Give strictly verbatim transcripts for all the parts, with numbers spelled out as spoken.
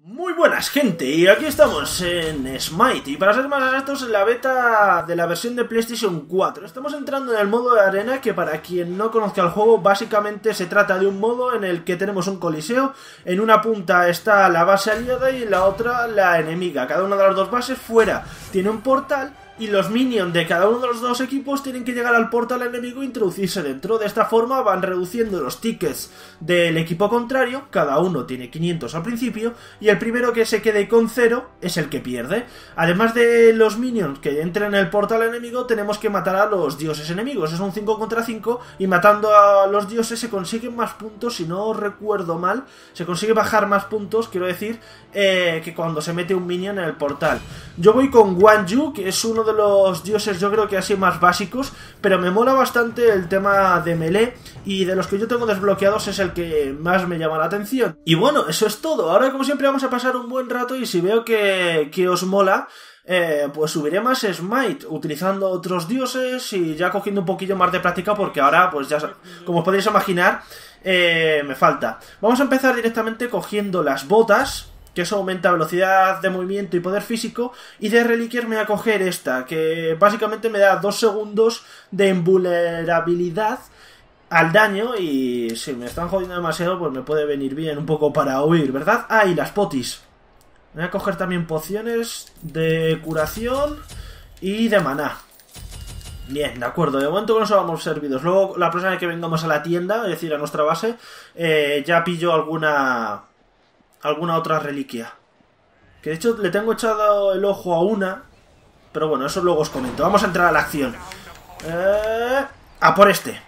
Muy buenas, gente, y aquí estamos en Smite, y para ser más exactos en la beta de la versión de PlayStation cuatro. Estamos entrando en el modo de arena, que para quien no conozca el juego, básicamente se trata de un modo en el que tenemos un coliseo. En una punta está la base aliada y en la otra la enemiga. Cada una de las dos bases fuera tiene un portal, y los minions de cada uno de los dos equipos tienen que llegar al portal enemigo e introducirse dentro. De esta forma van reduciendo los tickets del equipo contrario. Cada uno tiene quinientos al principio, y el primero que se quede con cero es el que pierde. Además de los minions que entren en el portal enemigo, tenemos que matar a los dioses enemigos. Es un cinco contra cinco, y matando a los dioses se consiguen más puntos. Si no recuerdo mal, se consigue bajar más puntos, quiero decir, eh, que cuando se mete un minion en el portal. Yo voy con Guan Yu, que es uno de los dioses, yo creo que así más básicos, pero me mola bastante el tema de melee, y de los que yo tengo desbloqueados es el que más me llama la atención. Y bueno, eso es todo. Ahora, como siempre, vamos a pasar un buen rato, y si veo que, que os mola, eh, pues subiré más Smite utilizando otros dioses y ya cogiendo un poquillo más de práctica, porque ahora, pues ya, como os podéis imaginar, eh, me falta. Vamos a empezar directamente cogiendo las botas, que eso aumenta velocidad de movimiento y poder físico, y de reliquias me voy a coger esta, que básicamente me da dos segundos de invulnerabilidad al daño, y si me están jodiendo demasiado, pues me puede venir bien un poco para huir, ¿verdad? Ah, y las potis. Voy a coger también pociones de curación y de maná. Bien, de acuerdo, de momento con eso vamos servidos. Luego, la próxima vez que vengamos a la tienda, es decir, a nuestra base, eh, ya pillo alguna... alguna otra reliquia. Que de hecho le tengo echado el ojo a una, pero bueno, eso luego os comento. Vamos a entrar a la acción. Eh, a por este.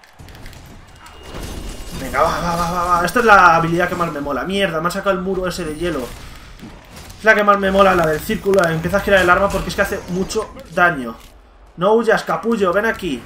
Venga, va, va, va, va, va. Esta es la habilidad que más me mola. Mierda, me ha sacado el muro ese de hielo. Es la que más me mola, la del círculo. Empieza a girar el arma porque es que hace mucho daño. No huyas, capullo, ven aquí.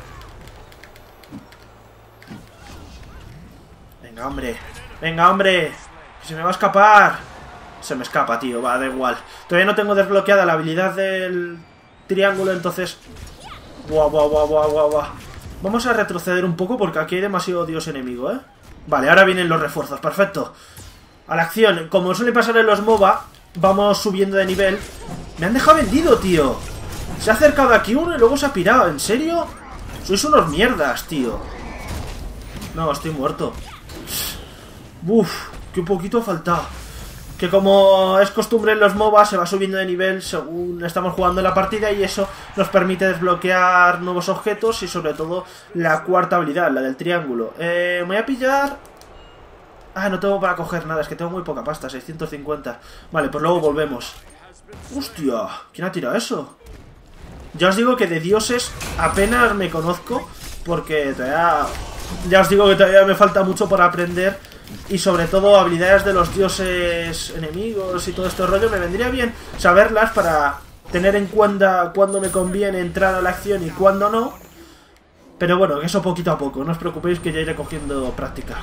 Venga, hombre. Venga, hombre. Se me va a escapar. Se me escapa, tío, va, da igual. Todavía no tengo desbloqueada la habilidad del triángulo, entonces... Buah, buah, buah, buah, buah, buah. Vamos a retroceder un poco porque aquí hay demasiado dios enemigo, ¿eh? Vale, ahora vienen los refuerzos, perfecto. A la acción, como suele pasar en los MOBA, vamos subiendo de nivel. Me han dejado vendido, tío. Se ha acercado aquí uno y luego se ha pirado. ¿En serio? Sois unos mierdas, tío. No, estoy muerto. Uf, que un poquito ha faltado. Que como es costumbre en los MOBA, se va subiendo de nivel según estamos jugando en la partida, y eso nos permite desbloquear nuevos objetos y sobre todo la cuarta habilidad, la del triángulo. Eh, me voy a pillar... Ah, no tengo para coger nada, es que tengo muy poca pasta, seiscientos cincuenta. Vale, pues luego volvemos. Hostia, ¿quién ha tirado eso? Ya os digo que de dioses apenas me conozco, porque todavía... Ya os digo que todavía me falta mucho por aprender, y sobre todo habilidades de los dioses enemigos y todo este rollo. Me vendría bien saberlas para tener en cuenta cuándo me conviene entrar a la acción y cuándo no. Pero bueno, que eso poquito a poco, no os preocupéis que ya iré cogiendo práctica.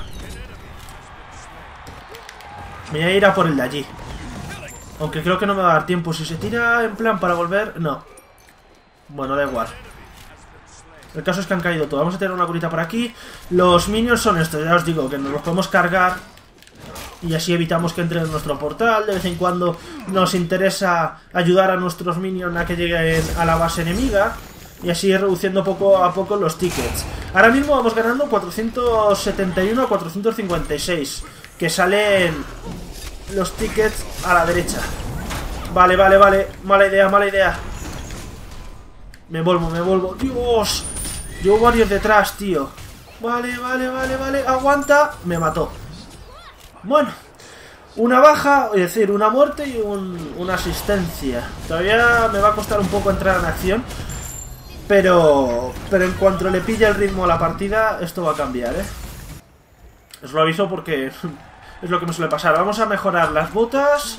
Me voy a ir a por el de allí, aunque creo que no me va a dar tiempo. Si se tira en plan para volver, no. Bueno, da igual. El caso es que han caído todos. Vamos a tener una curita por aquí. Los minions son estos, ya os digo, que nos los podemos cargar y así evitamos que entren en nuestro portal. De vez en cuando nos interesa ayudar a nuestros minions a que lleguen a la base enemiga, y así ir reduciendo poco a poco los tickets. Ahora mismo vamos ganando cuatrocientos setenta y uno a cuatrocientos cincuenta y seis, que salen los tickets a la derecha. Vale, vale, vale. Mala idea, mala idea. Me vuelvo, me vuelvo. ¡Dios! Llevo varios detrás, tío. Vale, vale, vale, vale. Aguanta. Me mató. Bueno. Una baja, es decir, una muerte y un, una asistencia. Todavía me va a costar un poco entrar en acción, Pero... Pero en cuanto le pille el ritmo a la partida, esto va a cambiar, ¿eh? Os lo aviso porque es lo que me suele pasar. Vamos a mejorar las botas.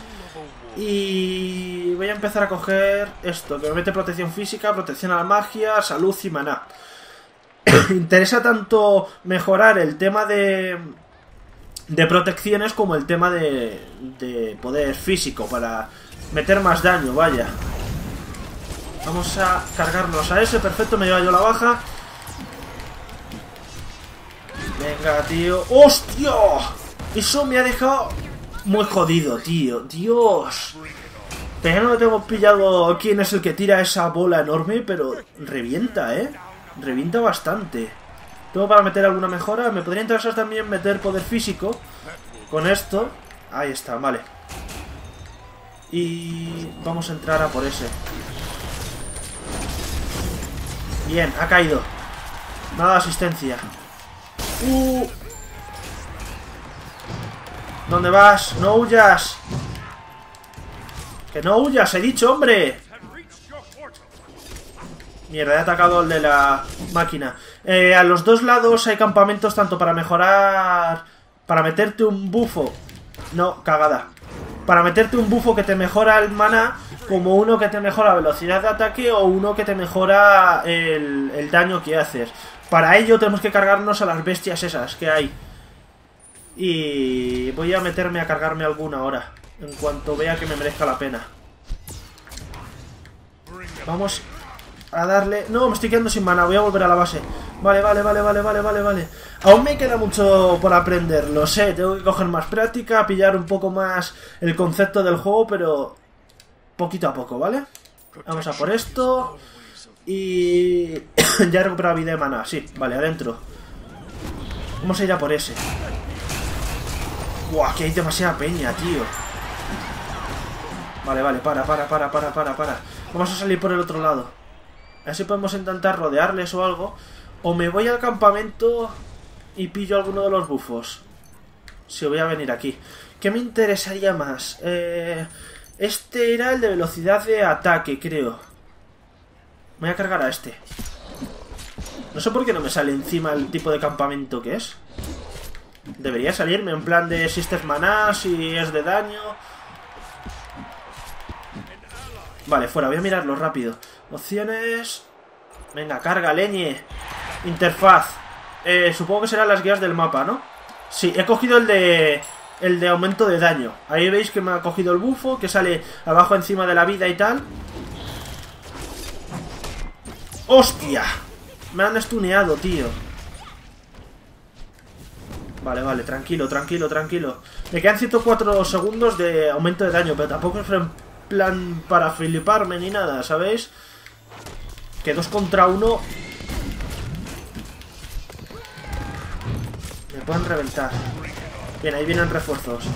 Y voy a empezar a coger esto, que me mete protección física, protección a la magia, salud y maná. Interesa tanto mejorar el tema de, de protecciones como el tema de, de poder físico, para meter más daño, vaya. Vamos a cargarnos a ese, perfecto, me lleva yo la baja. Venga, tío. ¡Hostia! Eso me ha dejado muy jodido, tío. Dios. Pero ya no lo tengo pillado quién es el que tira esa bola enorme, pero revienta, ¿eh? Revienta bastante. Tengo para meter alguna mejora. Me podría interesar también meter poder físico con esto. Ahí está, vale. Y vamos a entrar a por ese. Bien, ha caído. Nada de asistencia. Uh. ¿Dónde vas? ¡No huyas! ¡Que no huyas! ¡He dicho, hombre! Mierda, he atacado al de la máquina. Eh, a los dos lados hay campamentos tanto para mejorar... Para meterte un bufo. No, cagada. Para meterte un bufo que te mejora el maná, como uno que te mejora velocidad de ataque o uno que te mejora el, el daño que haces. Para ello tenemos que cargarnos a las bestias esas que hay. Y voy a meterme a cargarme alguna ahora, en cuanto vea que me merezca la pena. Vamos a darle... No, me estoy quedando sin mana, voy a volver a la base. Vale, vale, vale, vale, vale, vale, vale. Aún me queda mucho por aprender, lo sé. Tengo que coger más práctica, pillar un poco más el concepto del juego, pero poquito a poco, ¿vale? Vamos a por esto. Y... ya he recuperado vida de mana, sí, vale, adentro. Vamos a ir a por ese. Buah, aquí hay demasiada peña, tío. Vale, vale, para, para, para, para, para, para. Vamos a salir por el otro lado. A ver si podemos intentar rodearles o algo. O me voy al campamento y pillo alguno de los bufos. Si voy a venir aquí. ¿Qué me interesaría más? Eh, este era el de velocidad de ataque, creo. Voy a cargar a este. No sé por qué no me sale encima el tipo de campamento que es. Debería salirme en plan de si este es maná, si es de daño. Vale, fuera, voy a mirarlo rápido. Opciones... Venga, carga, leñe. Interfaz. Eh, supongo que serán las guías del mapa, ¿no? Sí, he cogido el de... El de aumento de daño. Ahí veis que me ha cogido el bufo, que sale abajo encima de la vida y tal. ¡Hostia! Me han stuneado, tío. Vale, vale, tranquilo, tranquilo, tranquilo. Me quedan ciento cuatro segundos de aumento de daño, pero tampoco es en plan para fliparme ni nada, ¿sabéis? Que dos contra uno me pueden reventar. Bien, ahí vienen refuerzos.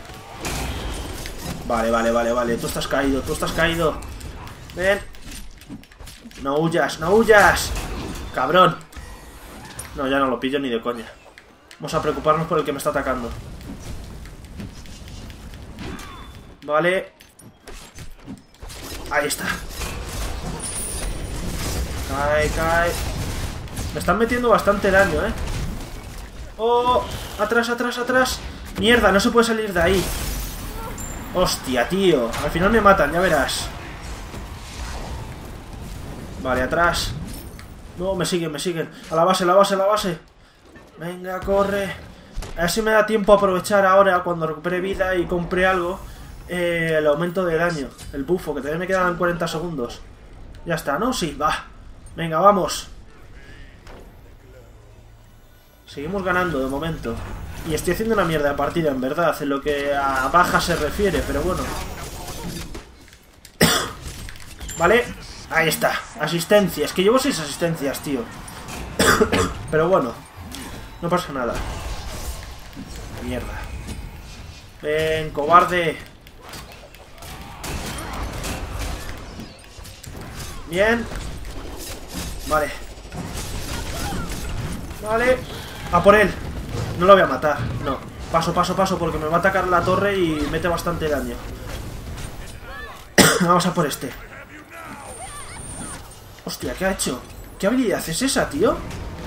Vale, vale, vale, vale. Tú estás caído, tú estás caído. Ven. No huyas, no huyas. Cabrón. No, ya no lo pillo ni de coña. Vamos a preocuparnos por el que me está atacando. Vale. Ahí está. Cae, cae. Me están metiendo bastante daño, ¿eh? ¡Oh! Atrás, atrás, atrás. Mierda, no se puede salir de ahí. Hostia, tío. Al final me matan, ya verás. Vale, atrás. No, me siguen, me siguen. A la base, a la base, a la base. Venga, corre. A ver si me da tiempo a aprovechar ahora, cuando recupere vida y compre algo, eh, el aumento de daño. El bufo, que todavía me quedan cuarenta segundos. Ya está, ¿no? Sí, va. Venga, vamos. Seguimos ganando de momento. Y estoy haciendo una mierda de partida, en verdad, en lo que a baja se refiere, pero bueno. Vale, ahí está. Asistencia, es que llevo seis asistencias, tío. Pero bueno, no pasa nada. Mierda. Ven, cobarde. Bien. Vale. Vale. A por él. No lo voy a matar, no. Paso, paso, paso, porque me va a atacar la torre y mete bastante daño. Vamos a por este. Hostia, ¿qué ha hecho? ¿Qué habilidad es esa, tío?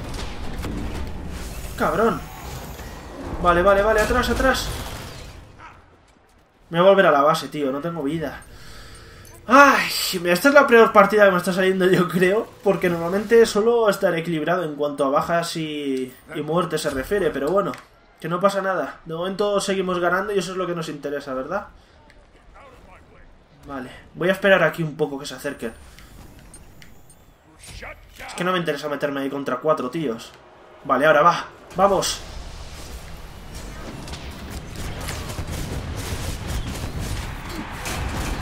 Cabrón. Vale, vale, vale, atrás, atrás. Me voy a volver a la base, tío, no tengo vida. Ay, esta es la peor partida que me está saliendo, yo creo, porque normalmente suelo estar equilibrado en cuanto a bajas y, y muertes se refiere, pero bueno, que no pasa nada. De momento seguimos ganando y eso es lo que nos interesa, ¿verdad? Vale, voy a esperar aquí un poco que se acerquen. Es que no me interesa meterme ahí contra cuatro tíos. Vale, ahora va, vamos.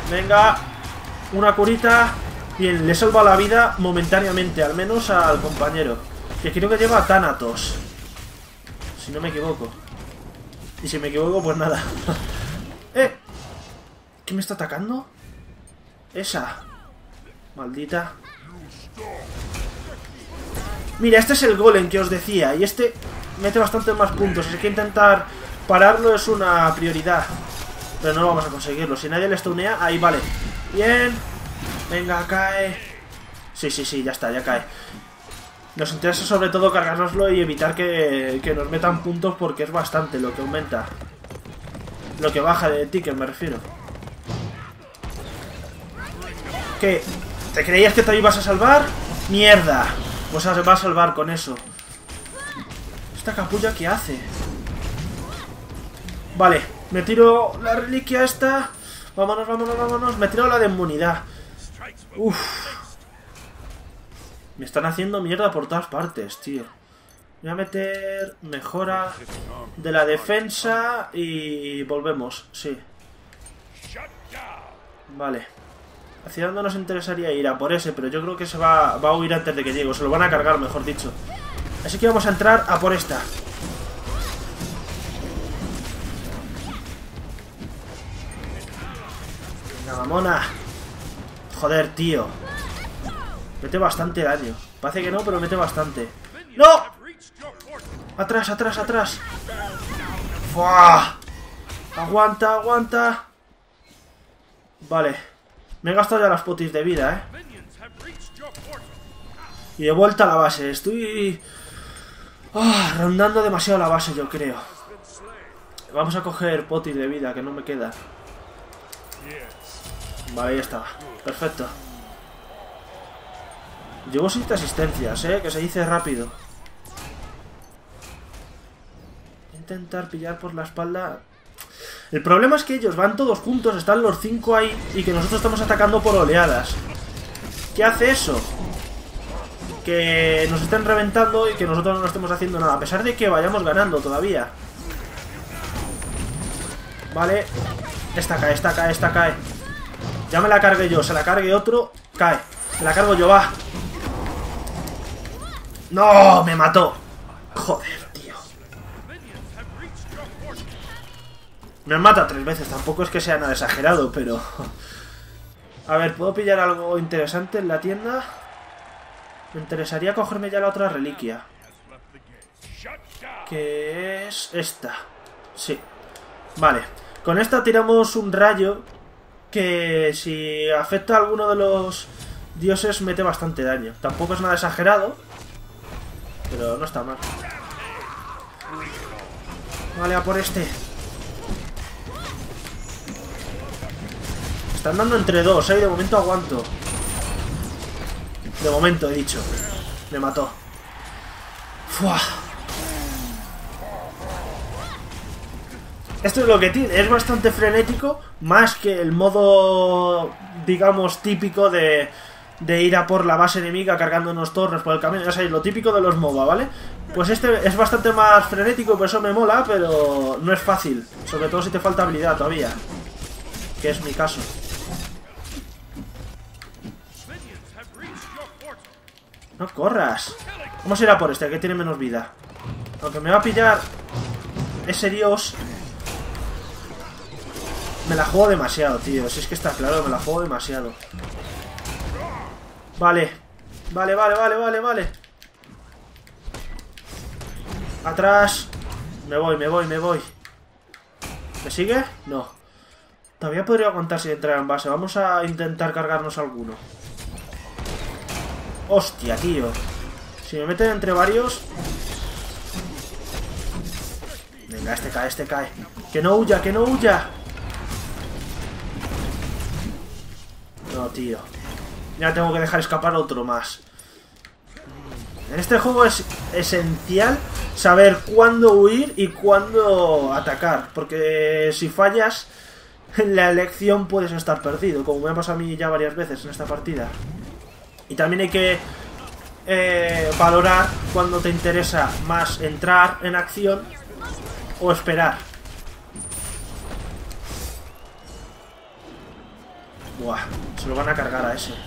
Venga. Una curita. Bien, le salva la vida momentáneamente, al menos al compañero. Que creo que lleva Thanatos, si no me equivoco. Y si me equivoco, pues nada. ¡Eh! ¿Qué me está atacando? Esa. Maldita. Mira, este es el golem que os decía. Y este mete bastante más puntos. Así que intentar pararlo es una prioridad. Pero no vamos a conseguirlo. Si nadie le stunea, ahí vale. Bien. Venga, cae. Sí, sí, sí, ya está, ya cae. Nos interesa sobre todo cargárnoslo y evitar que, que nos metan puntos, porque es bastante lo que aumenta. Lo que baja de ticket, me refiero. ¿Qué? ¿Te creías que te ibas a salvar? ¡Mierda! Pues se va a salvar con eso. ¿Esta capulla qué hace? Vale, me tiro la reliquia esta. Vámonos, vámonos, vámonos. Me tiro la de inmunidad. Uff. Me están haciendo mierda por todas partes, tío. Voy a meter mejora de la defensa y volvemos, sí. Vale. ¿Hacia dónde nos interesaría ir? A por ese, pero yo creo que se va, va a huir antes de que llegue. O se lo van a cargar, mejor dicho. Así que vamos a entrar a por esta. Venga, mamona. Joder, tío. Mete bastante daño. Parece que no, pero mete bastante. ¡No! Atrás, atrás, atrás. ¡Fua! Aguanta, aguanta. Vale. Me he gastado ya las potis de vida, ¿eh? Y de vuelta a la base. Estoy... Oh, rondando demasiado la base, yo creo. Vamos a coger potis de vida, que no me queda. Vale, ahí estaba. Perfecto. Llevo siete asistencias, ¿eh? Que se dice rápido. Intentar pillar por la espalda. El problema es que ellos van todos juntos, están los cinco ahí, y que nosotros estamos atacando por oleadas. ¿Qué hace eso? Que nos estén reventando y que nosotros no estemos haciendo nada, a pesar de que vayamos ganando todavía. Vale. Esta cae, esta cae, esta cae. Ya me la cargué yo, se la cargue otro, cae. Me la cargo yo, va. ¡No! ¡Me mató! Joder, tío. Me mata tres veces, tampoco es que sea nada exagerado, pero... A ver, ¿puedo pillar algo interesante en la tienda? Me interesaría cogerme ya la otra reliquia. Que es esta. Sí. Vale. Con esta tiramos un rayo que si afecta a alguno de los dioses mete bastante daño. Tampoco es nada exagerado, pero no está mal. Vale, a por este. Están dando entre dos, ¿eh? De momento aguanto. De momento, he dicho. Me mató. ¡Fua! Esto es lo que tiene. Es bastante frenético, más que el modo, digamos, típico de... de ir a por la base enemiga cargándonos torres por el camino. Ya sabéis, lo típico de los MOBA, ¿vale? Pues este es bastante más frenético, por eso me mola, pero no es fácil. Sobre todo si te falta habilidad todavía, que es mi caso. No corras. Vamos a ir a por este, que tiene menos vida. Aunque me va a pillar ese dios. Me la juego demasiado, tío. Si es que está claro, me la juego demasiado. Vale. Vale, vale, vale, vale, vale. Atrás. Me voy, me voy, me voy. ¿Me sigue? No. Todavía podría aguantar si entrar en base. Vamos a intentar cargarnos alguno. Hostia, tío. Si me meten entre varios... Venga, este cae, este cae. Que no huya, que no huya. No, tío. Ya tengo que dejar escapar otro más. En este juego es esencial saber cuándo huir y cuándo atacar. Porque si fallas en la elección puedes estar perdido. Como me ha pasado a mí ya varias veces en esta partida. Y también hay que eh, valorar cuando te interesa más entrar en acción o esperar. Buah, se lo van a cargar a ese.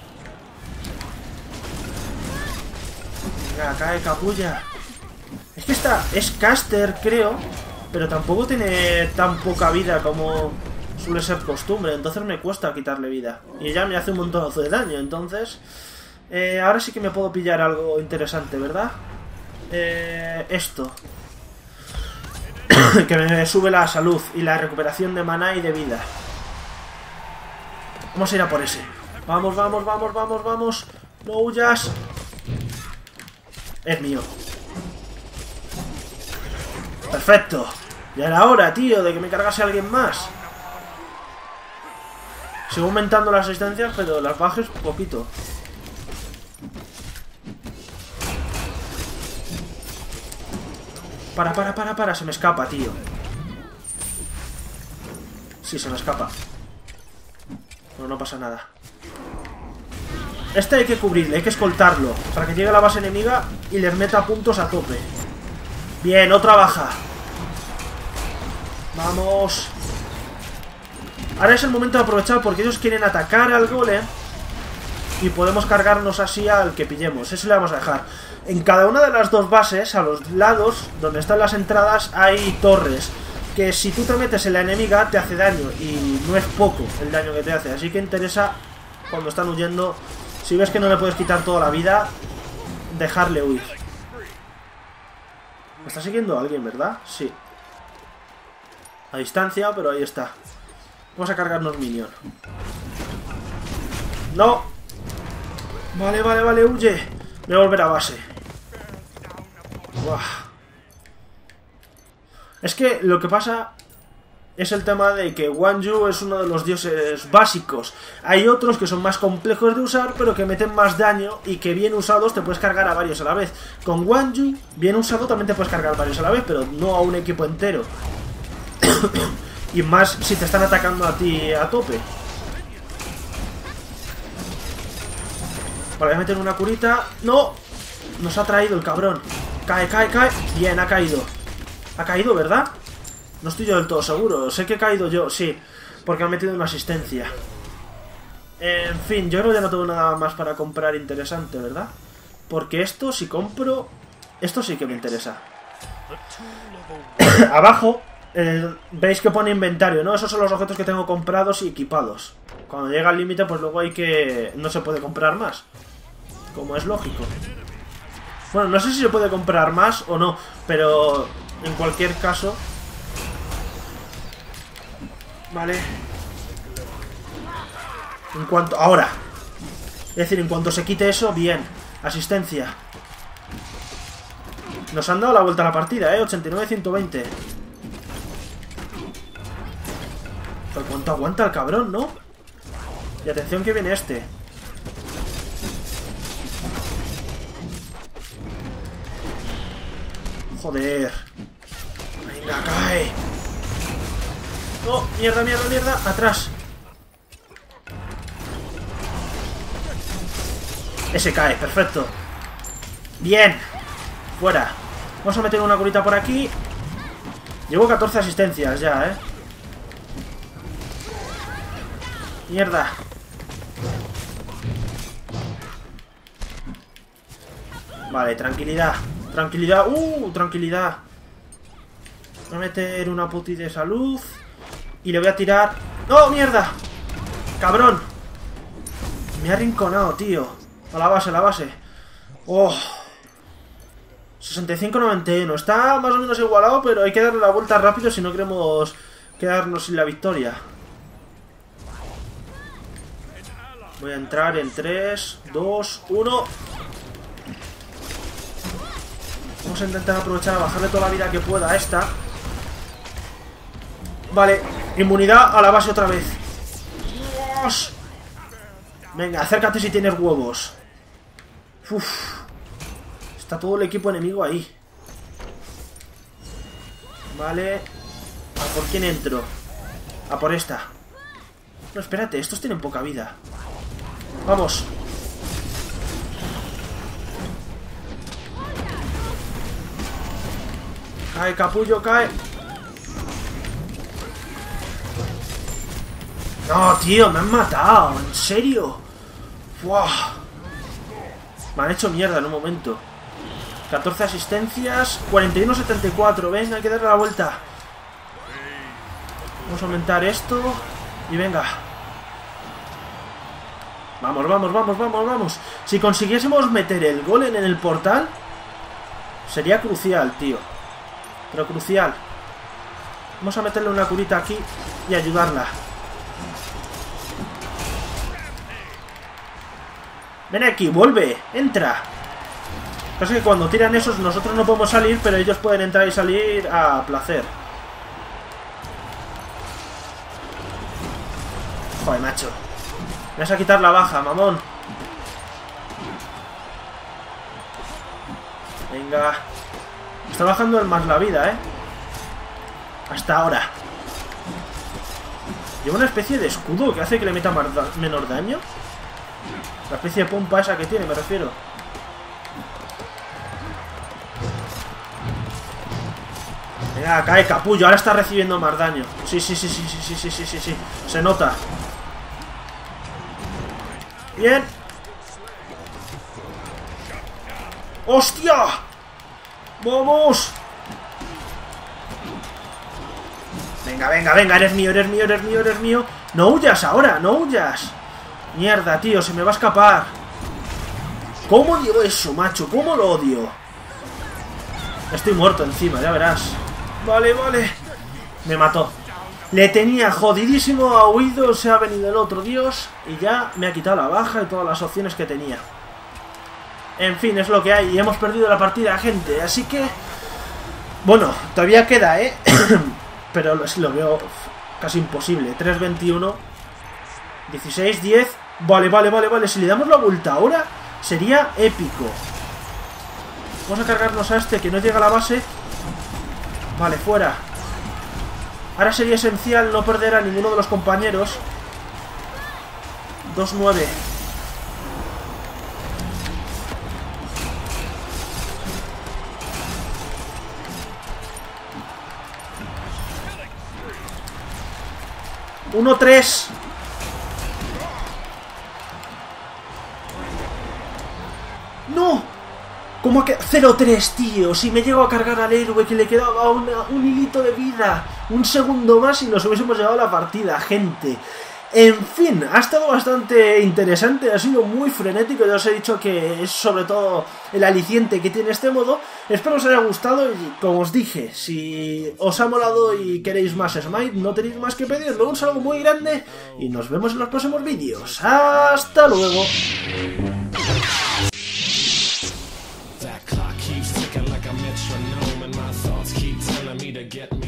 Venga, cae, capulla. Es que esta es caster, creo, pero tampoco tiene tan poca vida como suele ser costumbre. Entonces me cuesta quitarle vida. Y ya me hace un montonazo de daño. Entonces, eh, ahora sí que me puedo pillar algo interesante, ¿verdad? Eh, esto. Que me sube la salud y la recuperación de maná y de vida. Vamos a ir a por ese. Vamos, vamos, vamos, vamos, vamos. No huyas. Es mío. Perfecto. Ya era hora, tío, de que me cargase alguien más. Sigo aumentando las asistencias, pero las bajes poquito. Para, para, para, para. Se me escapa, tío. Sí, se me escapa. Bueno, no pasa nada. Este hay que cubrirle, hay que escoltarlo para que llegue a la base enemiga y les meta puntos a tope. Bien, otra baja. Vamos. Ahora es el momento de aprovechar porque ellos quieren atacar al golem y podemos cargarnos así al que pillemos. Ese le vamos a dejar. En cada una de las dos bases, a los lados, donde están las entradas, hay torres. Que si tú te metes en la enemiga te hace daño. Y no es poco el daño que te hace. Así que interesa, cuando están huyendo, si ves que no le puedes quitar toda la vida, dejarle huir. Me está siguiendo alguien, ¿verdad? Sí. A distancia, pero ahí está. Vamos a cargarnos minion. ¡No! Vale, vale, vale, huye. Voy a volver a base. Buah. Es que lo que pasa es el tema de que Wanju es uno de los dioses básicos. Hay otros que son más complejos de usar, pero que meten más daño y que bien usados te puedes cargar a varios a la vez. Con Wanju, bien usado también te puedes cargar a varios a la vez, pero no a un equipo entero. Y más si te están atacando a ti a tope. Vale, voy a meter una curita. ¡No! Nos ha traído el cabrón. Cae, cae, cae. Bien, ha caído. Ha caído, ¿verdad? No estoy yo del todo seguro. Sé que he caído yo, sí. Porque han metido una asistencia. En fin, yo creo que ya no tengo nada más para comprar interesante, ¿verdad? Porque esto, si compro... Esto sí que me interesa. Abajo, eh, veis que pone inventario, ¿no? Esos son los objetos que tengo comprados y equipados. Cuando llega al límite, pues luego hay que... No se puede comprar más. Como es lógico. Bueno, no sé si se puede comprar más o no, pero en cualquier caso... Vale. En cuanto... Ahora. Es decir, en cuanto se quite eso, bien. Asistencia. Nos han dado la vuelta a la partida, ¿eh? ochenta y nueve a ciento veinte. ¿Pero cuánto aguanta el cabrón, no? Y atención que viene este. Joder. Venga, cae. No, mierda, mierda, mierda. Atrás. Ese cae, perfecto. Bien. Fuera. Vamos a meter una curita por aquí. Llevo catorce asistencias ya, eh. Mierda. Vale, tranquilidad. Tranquilidad. Uh, tranquilidad. Voy a meter una puti de salud. Y le voy a tirar... ¡No, mierda! ¡Cabrón! Me ha arrinconado, tío. A la base, a la base. ¡Oh! sesenta y cinco a noventa y uno. Está más o menos igualado, pero hay que darle la vuelta rápido si no queremos quedarnos sin la victoria. Voy a entrar en tres, dos, uno. Vamos a intentar aprovechar a bajarle toda la vida que pueda a esta. Vale, inmunidad a la base otra vez. ¡Dios! Venga, acércate si tienes huevos. Uf. Está todo el equipo enemigo ahí. Vale. ¿A por quién entro? A por esta. No, espérate, estos tienen poca vida. Vamos. Cae, capullo, cae. No, tío, me han matado. ¿En serio? ¡Buah! Me han hecho mierda en un momento. catorce asistencias. cuarenta y uno setenta y cuatro. Venga, hay que darle la vuelta. Vamos a aumentar esto. Y venga. Vamos, vamos, vamos, vamos, vamos. Si consiguiésemos meter el gol en el portal, sería crucial, tío. Pero crucial. Vamos a meterle una curita aquí y ayudarla. Ven aquí, vuelve, entra. Pasa que cuando tiran esos nosotros no podemos salir, pero ellos pueden entrar y salir a placer. Joder, macho. Me vas a quitar la baja, mamón. Venga. Está bajando el más la vida, eh. Hasta ahora. Lleva una especie de escudo que hace que le meta más da menor daño. La especie de pompa esa que tiene, me refiero. Venga, cae capullo. Ahora está recibiendo más daño. Sí, sí, sí, sí, sí, sí, sí, sí, sí, sí. Se nota. Bien. ¡Hostia! ¡Vamos! Venga, venga, venga. Eres mío, eres mío, eres mío, eres mío. No huyas ahora, no huyas. Mierda, tío, se me va a escapar. ¿Cómo odio eso, macho? ¿Cómo lo odio? Estoy muerto encima, ya verás. Vale, vale. Me mató. Le tenía jodidísimo a huido, se ha venido el otro dios y ya me ha quitado la baja y todas las opciones que tenía. En fin, es lo que hay y hemos perdido la partida, gente. Así que... Bueno, todavía queda, ¿eh? Pero lo veo casi imposible. tres veintiuno. dieciséis diez. Vale, vale, vale, vale. Si le damos la vuelta ahora, sería épico. Vamos a cargarnos a este que no llega a la base. Vale, fuera. Ahora sería esencial no perder a ninguno de los compañeros. dos nueve. uno tres. ¡No! ¿Cómo que cero tres, tío? Si me llego a cargar al héroe que le quedaba una, un hilito de vida. Un segundo más y nos hubiésemos llevado la partida, gente. En fin, ha estado bastante interesante, ha sido muy frenético. Ya os he dicho que es sobre todo el aliciente que tiene este modo. Espero os haya gustado y como os dije, si os ha molado y queréis más Smite, no tenéis más que pedirlo. Un saludo muy grande y nos vemos en los próximos vídeos. ¡Hasta luego! That clock keeps ticking like a metronome, and my thoughts keep telling me to get me